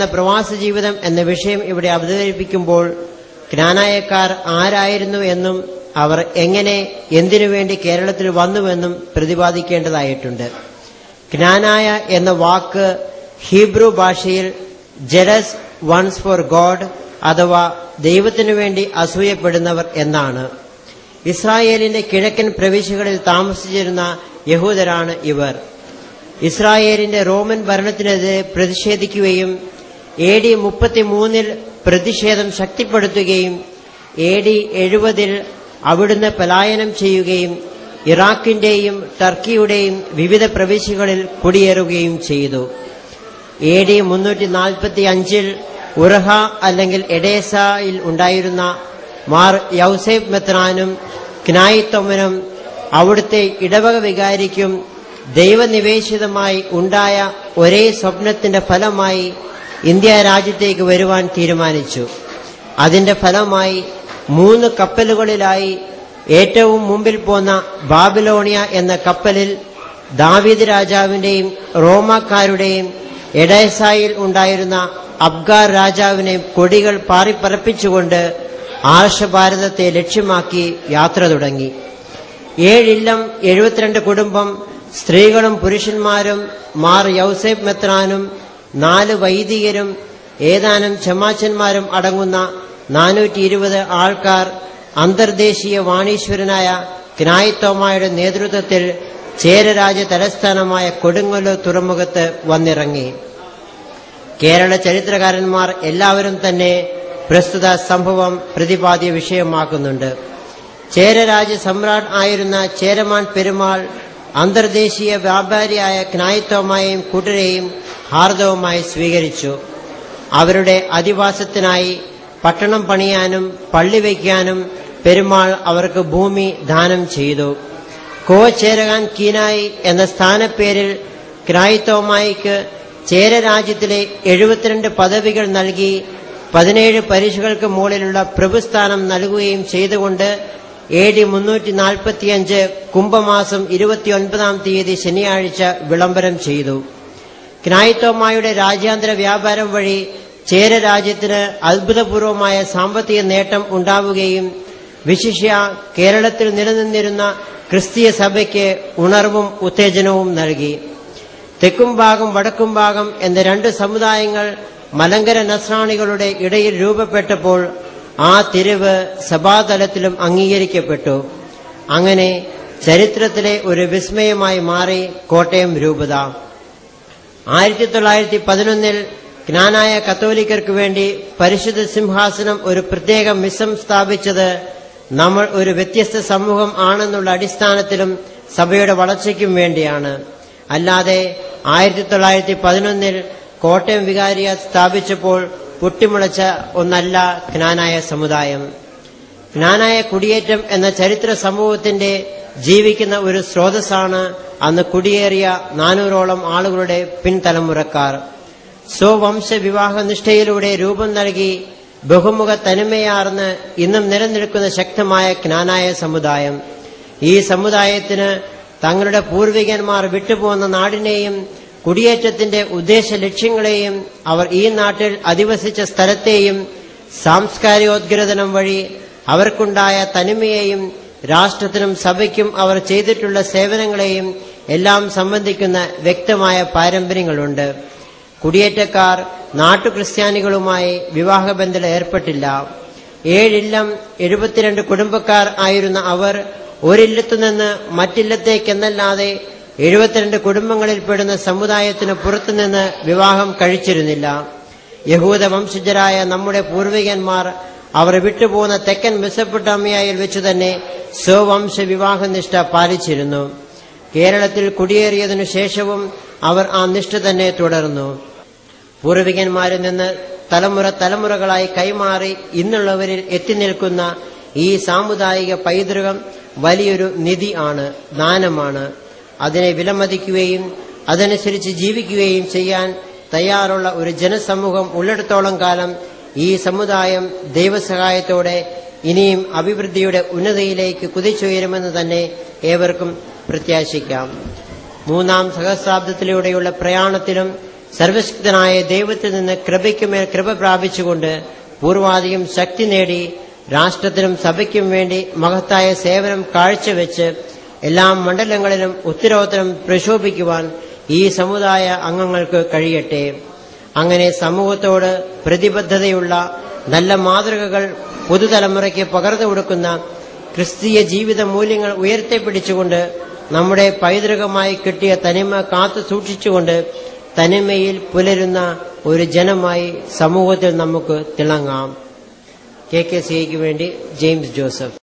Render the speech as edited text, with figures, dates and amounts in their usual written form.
എന്ന പ്രവാസ ജീവിതം എന്ന വിഷയം ഇവിടെ അവതരിപ്പിക്കുമ്പോൾ ക്നാനായക്കാർ ആരായിരുന്നു എന്നും അവർ എങ്ങനെ എന്തിനുവേണ്ടി കേരളത്തിൽ വന്നുവെന്നും പ്രതിപാദിക്കേണ്ടതായിട്ടുണ്ട്. ക്നാനായ എന്ന വാക്ക് ഹീബ്രു ഭാഷയിൽ ജലസ് വൺസ് ഫോർ ഗോഡ് അഥവാ ദൈവത്തിനു വേണ്ടി അസൂയപ്പെടുന്നവർ എന്നാണ്. ഇസ്രായേലിന്റെ കിഴക്കൻ പ്രവിശ്യകളിൽ താമസിച്ചിരുന്ന യഹൂദരാണ് ഇവർ. ഇസ്രായേലിന്റെ റോമൻ ഭരണത്തിനെതിരെ പ്രതിഷേധിക്കുകയും AD 33 പ്രതിഷേധം ശക്തിപ്പെടുത്തുകയും AD 70 അവിടുന്ന് പലായനം ചെയ്യുകയും ഇറാഖിന്റെയും ടർക്കിയുടെയും വിവിധ പ്രവിശ്യകളിൽ കുടിയേറുകയും ചെയ്തു. AD 345 ഉറഹ അല്ലെങ്കിൽ എഡേസയിൽ ഉണ്ടായിരുന്ന മാർ യൗസേപ്പ് മെത്രാനും ക്നായിത്തൊമനും അവിടുത്തെ ഇടവക വികാരിക്കും ദൈവനിവേശിതമായി ഉണ്ടായ ഒരേ സ്വപ്നത്തിന്റെ ഫലമായി ഇന്ത്യ രാജ്യത്തേക്ക് വരുവാൻ തീരുമാനിച്ചു. അതിന്റെ ഫലമായി 3 കപ്പലുകളിലായി ഏറ്റവും മുമ്പിൽ പോന്ന ബാബിലോണിയ എന്ന കപ്പലിൽ ദാവീദ് രാജാവിന്റെയും റോമാക്കാരുടെയും എഡേസായിൽ ഉണ്ടായിരുന്ന അബ്ഗാർ രാജാവിനെ കൊടികൾ പാറിപ്പറപ്പിച്ചുകൊണ്ട് ആർഷഭാരതത്തെ ലക്ഷ്യമാക്കി യാത്ര തുടങ്ങി. 7 ഇല്ലം 72 കുടുംബം, സ്ത്രീകളും പുരുഷന്മാരും, മാർ യൗസേപ്പ് മെത്രാനും 4 വൈദികരും ഏതാനും ചമാച്ചന്മാരും അടങ്ങുന്ന 420 ആൾക്കാർ അന്തർദേശീയ വാണീശ്വരനായ ക്നായിത്തോമായുടെ നേതൃത്വത്തിൽ ചേരരാജ്യ തലസ്ഥാനമായ കൊടുങ്ങല്ലൂർ തുറമുഖത്ത് വന്നിറങ്ങി. കേരള ചരിത്രകാരന്മാർ എല്ലാവരും തന്നെ പ്രസ്തുത സംഭവം പ്രതിപാദ്യ വിഷയമാക്കുന്നുണ്ട്. ചേരരാജ്യ സമ്രാട്ട് ആയിരുന്ന ചേരമാൻ പെരുമാൾ അന്തർദേശീയ വ്യാപാരിയായ ക്നായിത്തോമായെയും കൂട്ടരെയും ഹാർദവുമായി സ്വീകരിച്ചു. അവരുടെ അധിവാസത്തിനായി പട്ടണം പണിയാനും പള്ളി വയ്ക്കാനും പെരുമാൾ അവർക്ക് ഭൂമി ദാനം ചെയ്തു. കോ ചേരകാൻ കീനായി എന്ന സ്ഥാനപ്പേരിൽ ക്നായിത്തോമായിക്ക് ചേരരാജ്യത്തിലെ 72 പദവികൾ നൽകി 17 പരീക്ഷകൾക്ക് മുകളിലുള്ള പ്രഭുസ്ഥാനം നൽകുകയും ചെയ്തുകൊണ്ട് AD 345 കുംഭമാസം 29-ാം തീയതി ശനിയാഴ്ച വിളംബരം ചെയ്തു. ക്നായിത്തോമായുടെ രാജ്യാന്തര വ്യാപാരം വഴി ചേരരാജ്യത്തിന് അത്ഭുതപൂർവമായ സാമ്പത്തിക നേട്ടം ഉണ്ടാവുകയും വിശിഷ്യ കേരളത്തിൽ നിലനിന്നിരുന്ന ക്രിസ്തീയ സഭയ്ക്ക് ഉണർവും ഉത്തേജനവും നൽകി. തെക്കുംഭാഗം വടക്കുംഭാഗം എന്ന 2 സമുദായങ്ങൾ മലങ്കര നസ്രാണികളുടെ ഇടയിൽ രൂപപ്പെട്ടപ്പോൾ ആ തിരിവ് സഭാതലത്തിലും അംഗീകരിക്കപ്പെട്ടു. അങ്ങനെ ചരിത്രത്തിലെ ഒരു വിസ്മയമായി മാറി കോട്ടയം രൂപത. 1911 ക്നാനായ കത്തോലിക്കർക്ക് വേണ്ടി പരിശുദ്ധ സിംഹാസനം ഒരു പ്രത്യേക മിസം സ്ഥാപിച്ചത് നമ്മൾ ഒരു വ്യത്യസ്ത സമൂഹം ആണെന്നുള്ള അടിസ്ഥാനത്തിലും സഭയുടെ വളർച്ചയ്ക്കും വേണ്ടിയാണ്. അല്ലാതെ 1911 കോട്ടയം വികാരിയാത്ത് സ്ഥാപിച്ചപ്പോൾ പൊട്ടിമുളച്ച ഒന്നല്ല ക്നാനായ സമുദായം. ക്നാനായ കുടിയേറ്റം എന്ന ചരിത്ര സമൂഹത്തിന്റെ ജീവിക്കുന്ന ഒരു സ്രോതസ്സാണ് അന്ന് കുടിയേറിയ 400ഓളം ആളുകളുടെ പിൻതലമുറക്കാർ. സ്വവംശ വിവാഹ നിഷ്ഠയിലൂടെ രൂപം നൽകി ബഹുമുഖ തനിമയാർന്ന് ഇന്നും നിലനിൽക്കുന്ന ശക്തമായ ക്നാനായ സമുദായം. ഈ സമുദായത്തിന് തങ്ങളുടെ പൂർവികന്മാർ വിട്ടുപോകുന്ന നാടിനെയും കുടിയേറ്റത്തിന്റെ ഉദ്ദേശ ലക്ഷ്യങ്ങളെയും അവർ ഈ നാട്ടിൽ അധിവസിച്ച സ്ഥലത്തെയും സാംസ്കാരികോദ്ഗ്രഥനം വഴി അവർക്കുണ്ടായ തനിമയെയും രാഷ്ട്രത്തിനും സഭയ്ക്കും അവർ ചെയ്തിട്ടുള്ള സേവനങ്ങളെയും എല്ലാം സംബന്ധിക്കുന്ന വ്യക്തമായ പാരമ്പര്യങ്ങളുണ്ട്. കുടിയേറ്റക്കാർ നാട്ടുക്രിസ്ത്യാനികളുമായി വിവാഹബന്ധത്തിൽ ഏർപ്പെട്ടില്ല. 7 ഇല്ലം 72 കുടുംബക്കാർ ആയിരുന്ന അവർ ഒരില്ലത്തുനിന്ന് മറ്റില്ലത്തേക്കെന്നല്ലാതെ 72 കുടുംബങ്ങളിൽപ്പെടുന്ന സമുദായത്തിന് പുറത്തുനിന്ന് വിവാഹം കഴിച്ചിരുന്നില്ല. യഹൂദ വംശജരായ നമ്മുടെ പൂർവികന്മാർ അവർ വിട്ടുപോകുന്ന തെക്കൻ മെസൊപ്പൊട്ടാമിയയിൽ വെച്ചു തന്നെ സ്വവംശ വിവാഹനിഷ്ഠ പാലിച്ചിരുന്നു. കേരളത്തിൽ കുടിയേറിയതിനു ശേഷവും അവർ ആ നിഷ്ഠ തന്നെ തുടർന്നു. പൂർവികന്മാരിൽ നിന്ന് തലമുറകളായി കൈമാറി ഇന്നുള്ളവരിൽ എത്തി നിൽക്കുന്ന ഈ സാമുദായിക പൈതൃകം വലിയൊരു നിധി ആണ്, ദാനമാണ്. അതിനെ വിലമതിക്കുകയും അതനുസരിച്ച് ജീവിക്കുകയും ചെയ്യാൻ തയ്യാറുള്ള ഒരു ജനസമൂഹം ഉള്ളിടത്തോളം കാലം ഈ സമുദായം ദൈവസഹായത്തോടെ ഇനിയും അഭിവൃദ്ധിയുടെ ഉന്നതിയിലേക്ക് കുതിച്ചുയരുമെന്ന് തന്നെ ഏവർക്കും പ്രത്യാശിക്കാം. 3-ാം സഹസ്രാബ്ദത്തിലൂടെയുള്ള പ്രയാണത്തിലും സർവശക്തനായ ദൈവത്തിൽ നിന്ന് കൃപയ്ക്കുമേൽ കൃപ പ്രാപിച്ചുകൊണ്ട് പൂർവാധികം ശക്തി നേടി രാഷ്ട്രത്തിനും സഭയ്ക്കും വേണ്ടി മഹത്തായ സേവനം കാഴ്ചവെച്ച് എല്ലാ മണ്ഡലങ്ങളിലും ഉത്തരോത്തരം പ്രശോഭിക്കുവാൻ ഈ സമുദായ അംഗങ്ങൾക്ക് കഴിയട്ടെ. അങ്ങനെ സമൂഹത്തോട് പ്രതിബദ്ധതയുള്ള നല്ല മാതൃകകൾ പുതുതലമുറയ്ക്ക് പകർന്നു കൊടുക്കുന്ന ക്രിസ്തീയ ജീവിത മൂല്യങ്ങൾ ഉയർത്തിപ്പിടിച്ചുകൊണ്ട് നമ്മുടെ പൈതൃകമായി കിട്ടിയ തനിമ കാത്തു സൂക്ഷിച്ചുകൊണ്ട് തനിമയിൽ പുലരുന്ന ഒരു ജനമായി സമൂഹത്തിൽ നമുക്ക് തിളങ്ങാം. KKCAയ്ക്ക് വേണ്ടി ജെയിംസ് ജോസഫ്.